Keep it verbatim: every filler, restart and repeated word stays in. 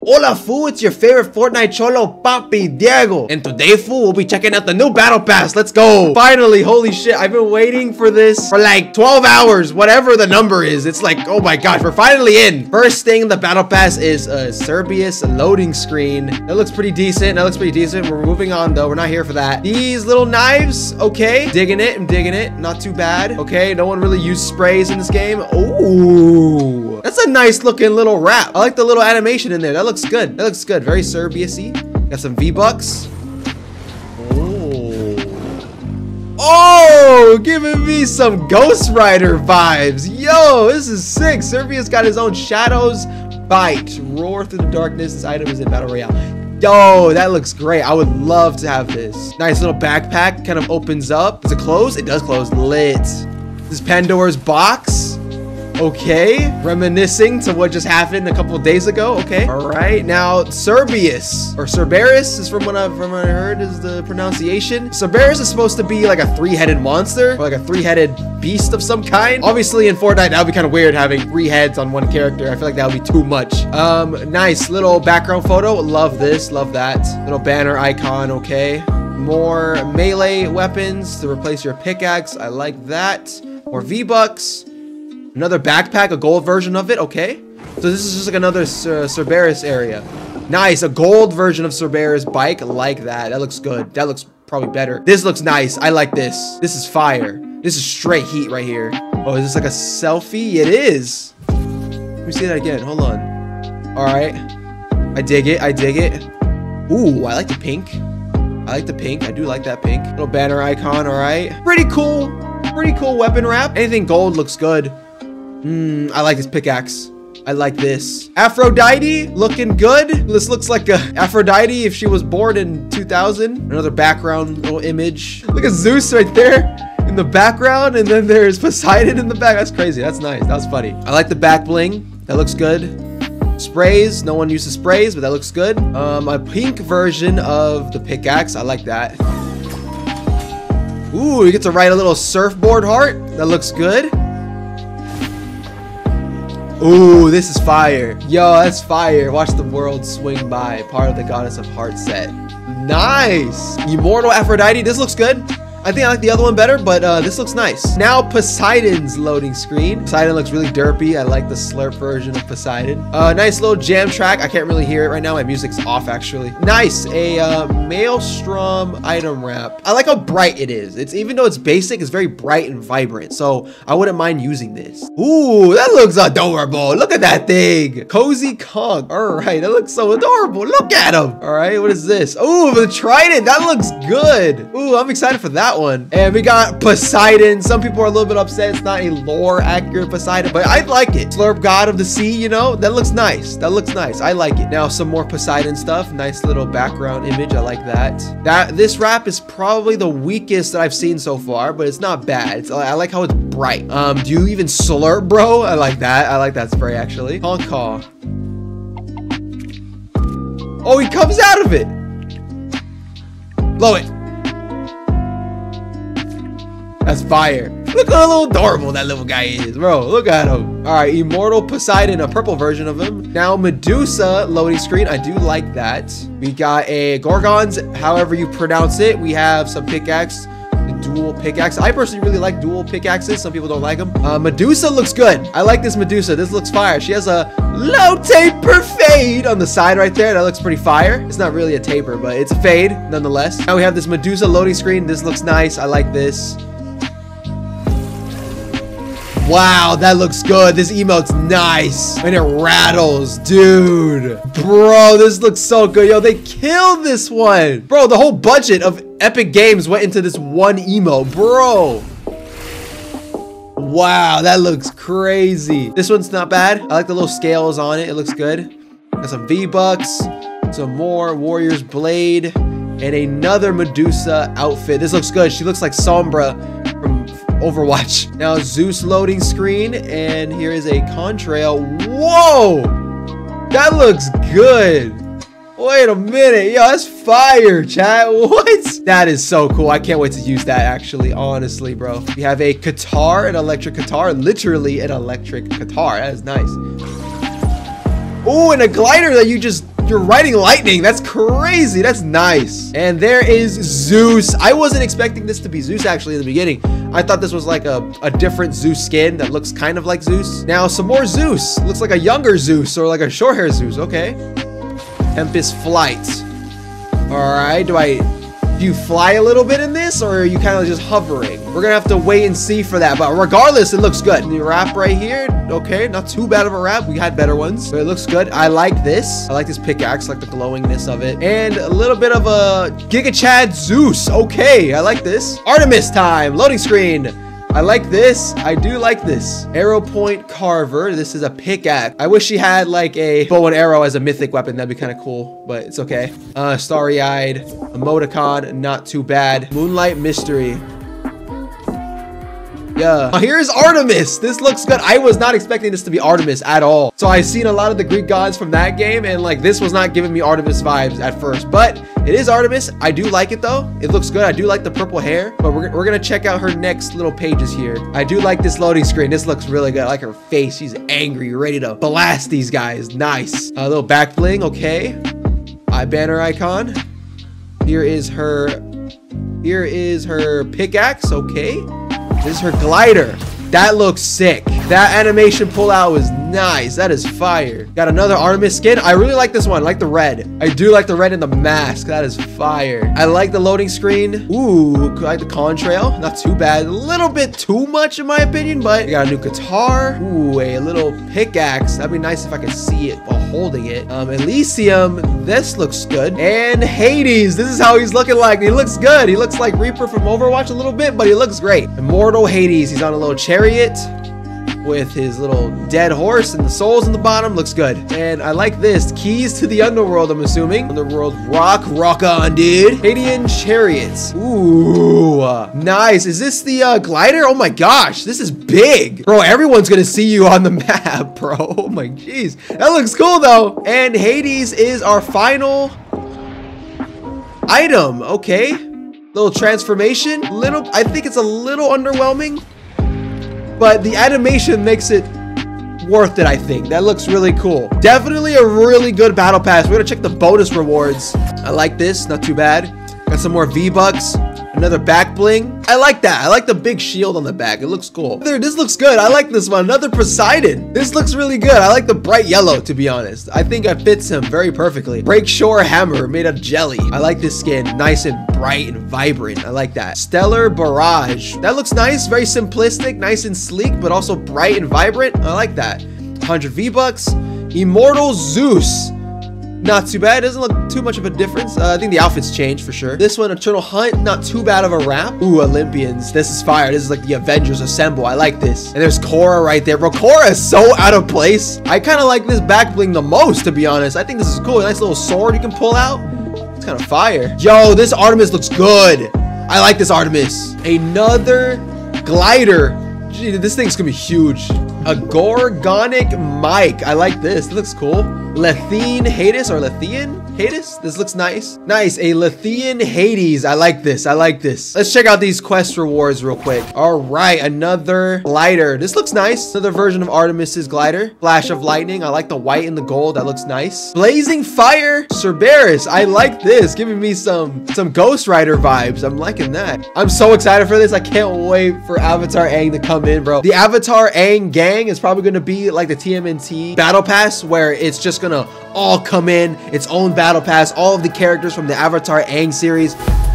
Hola, fool, it's your favorite Fortnite cholo, Papi Diego. And today, fool, we'll be checking out the new Battle Pass. Let's go. Finally, holy shit, I've been waiting for this for like twelve hours, whatever the number is. It's like, oh my gosh, we're finally in. First thing in the Battle Pass is a Cerberus loading screen. That looks pretty decent. That looks pretty decent. We're moving on, though. We're not here for that. These little knives, okay. Digging it. I'm digging it. Not too bad. Okay, no one really used sprays in this game. Ooh, that's a nice looking little wrap. I like the little animation in there. That looks good. That looks good. Very Cerberus-y. Got some V-Bucks. Oh. Oh, giving me some Ghost Rider vibes. Yo, this is sick. Cerberus got his own Shadows Bite. Roar through the darkness. This item is in Battle Royale. Yo, that looks great. I would love to have this. Nice little backpack. Kind of opens up. Does it close? It does close. Lit. This is Pandora's box. Okay, reminiscing to what just happened a couple of days ago. Okay, all right. Now, Cerberus or Cerberus is from what I've from what I heard is the pronunciation. Cerberus is supposed to be like a three-headed monster or like a three-headed beast of some kind. Obviously, in Fortnite, that would be kind of weird having three heads on one character. I feel like that would be too much. Um, nice little background photo. Love this. Love that little banner icon. Okay, more melee weapons to replace your pickaxe. I like that. More V-Bucks. Another backpack, a gold version of it. Okay, so this is just like another uh, Cerberus area. Nice, a gold version of Cerberus bike. I like that. That looks good. That looks probably better. This looks nice. I like this. This is fire. This is straight heat right here. Oh, is this like a selfie? It is. Let me see that again. Hold on. All right. I dig it. I dig it. Ooh, I like the pink. I like the pink. I do like that pink. Little banner icon. All right. Pretty cool. Pretty cool weapon wrap. Anything gold looks good. Hmm, I like this pickaxe. I like this. Aphrodite, looking good. This looks like a Aphrodite if she was born in two thousand. Another background little image. Look at Zeus right there in the background, and then there's Poseidon in the back. That's crazy. That's nice. That's funny. I like the back bling. That looks good. Sprays. No one uses sprays, but that looks good. Um, a pink version of the pickaxe. I like that. Ooh, you get to write a little surfboard heart. That looks good. Ooh, this is fire. Yo, that's fire. Watch the world swing by. Part of the Goddess of Heart set. Nice. Immortal Aphrodite. This looks good. I think I like the other one better, but uh, this looks nice. Now Poseidon's loading screen. Poseidon looks really derpy. I like the slurp version of Poseidon. Uh, nice little jam track. I can't really hear it right now. My music's off, actually. Nice. A uh, Maelstrom item wrap. I like how bright it is. It's even though it's basic, it's very bright and vibrant. So I wouldn't mind using this. Ooh, that looks adorable. Look at that thing. Cozy Kong. All right, that looks so adorable. Look at him. All right, what is this? Ooh, the trident. That looks good. Ooh, I'm excited for that one. And we got Poseidon. Some people are a little bit upset it's not a lore accurate Poseidon, but I like it. Slurp god of the sea, you know, that looks nice. That looks nice. I like it. Now some more Poseidon stuff. Nice little background image. I like that. That this wrap is probably the weakest that I've seen so far, but it's not bad. It's, I like how it's bright. Um, do you even slurp, bro? I like that. I like that spray actually. Honk caw. Oh, he comes out of it. Blow it. That's fire. Look how little adorable that little guy is, bro. Look at him. All right, Immortal Poseidon, a purple version of him. Now Medusa loading screen. I do like that. We got a Gorgons, however you pronounce it. We have some pickaxe, the dual pickaxe. I personally really like dual pickaxes. Some people don't like them. Uh, Medusa looks good. I like this Medusa. This looks fire. She has a low taper fade on the side right there. That looks pretty fire. It's not really a taper, but it's a fade nonetheless. Now we have this Medusa loading screen. This looks nice. I like this. Wow, that looks good. This emote's nice. And it rattles, dude. Bro, this looks so good. Yo, they killed this one. Bro, the whole budget of Epic Games went into this one emote, bro. Wow, that looks crazy. This one's not bad. I like the little scales on it. It looks good. Got some V-Bucks, some more Warrior's Blade, and another Medusa outfit. This looks good. She looks like Sombra from Overwatch. Now Zeus loading screen, and here is a contrail. Whoa, that looks good. Wait a minute, yo, that's fire, chat. What? That is so cool. I can't wait to use that, actually, honestly, bro. We have a guitar, an electric guitar, literally an electric guitar. That is nice. Oh, and a glider that you just You're riding lightning. That's crazy. That's nice. And there is Zeus. I wasn't expecting this to be Zeus actually in the beginning. I thought this was like a, a different Zeus skin that looks kind of like Zeus. Now some more Zeus. Looks like a younger Zeus or like a short hair Zeus. Okay. Tempest Flight. All right. Do I... Do you fly a little bit in this, or are you kind of just hovering? We're gonna have to wait and see for that, but regardless, it looks good. The wrap right here, okay, not too bad of a wrap. We had better ones, but it looks good. I like this. I like this pickaxe, like the glowingness of it. And a little bit of a Giga Chad Zeus. Okay, I like this. Artemis time, loading screen. I like this. I do like this. Arrow Point Carver. This is a pickaxe. I wish she had like a bow and arrow as a mythic weapon. That'd be kind of cool, but it's okay. Uh, Starry-eyed. Emoticon. Not too bad. Moonlight Mystery. Yeah. Oh, here's Artemis. This looks good. I was not expecting this to be Artemis at all. So I've seen a lot of the Greek gods from that game, and like this was not giving me Artemis vibes at first, but it is Artemis. I do like it though. It looks good. I do like the purple hair, but we're, we're gonna check out her next little pages here. I do like this loading screen. This looks really good. I like her face. She's angry, ready to blast these guys. Nice. A little back bling. Okay. Eye banner icon. Here is her, here is her pickaxe. Okay. This is her glider. That looks sick. That animation pull out was nice. That is fire. Got another Artemis skin. I really like this one. I like the red. I do like the red in the mask. That is fire. I like the loading screen. Ooh, I like the contrail. Not too bad. A little bit too much in my opinion, but we got a new guitar. Ooh, a little pickaxe. That'd be nice if I could see it while holding it. Um, Elysium. This looks good. And Hades. This is how he's looking like. He looks good. He looks like Reaper from Overwatch a little bit, but he looks great. Immortal Hades. He's on a little chariot with his little dead horse and the souls in the bottom. Looks good. And I like this. Keys to the underworld, I'm assuming. Underworld rock. Rock on, dude. Hadian chariots. Ooh. Nice. Is this the uh, glider? Oh my gosh. This is big. Bro, everyone's gonna see you on the map, bro. Oh my jeez. That looks cool, though. And Hades is our final item. Okay. Little transformation. Little, I think it's a little underwhelming, but the animation makes it worth it, I think. That looks really cool. Definitely a really good battle pass. We're gonna check the bonus rewards. I like this, not too bad. Got some more V-Bucks. Another back bling. I like that. I like the big shield on the back. It looks cool. There, this looks good. I like this one. Another Poseidon. This looks really good. I like the bright yellow, to be honest. I think it fits him very perfectly. Breakshore hammer made of jelly. I like this skin. Nice and bright and vibrant. I like that. Stellar barrage. That looks nice. Very simplistic, nice and sleek, but also bright and vibrant. I like that. one hundred V-Bucks. Immortal Zeus. Not too bad. It doesn't look too much of a difference. Uh, I think the outfits changed for sure. This one, Eternal Hunt, not too bad of a wrap. Ooh, Olympians. This is fire. This is like the Avengers Assemble. I like this. And there's Korra right there. Bro, Korra is so out of place. I kind of like this back bling the most, to be honest. I think this is cool. A nice little sword you can pull out. It's kind of fire. Yo, this Artemis looks good. I like this Artemis. Another glider. Gee, this thing's gonna be huge. A Gorgonic mic. I like this. It looks cool. Lethean Hades or Lethean Hades? This looks nice. Nice. A Lethean Hades. I like this. I like this. Let's check out these quest rewards real quick. All right. Another glider. This looks nice. Another version of Artemis's glider. Flash of lightning. I like the white and the gold. That looks nice. Blazing fire. Cerberus. I like this. Giving me some, some Ghost Rider vibes. I'm liking that. I'm so excited for this. I can't wait for Avatar Aang to come in, bro. The Avatar Aang gang is probably going to be like the T M N T battle pass, where it's just going to all come in its own battle pass, all of the characters from the Avatar Aang series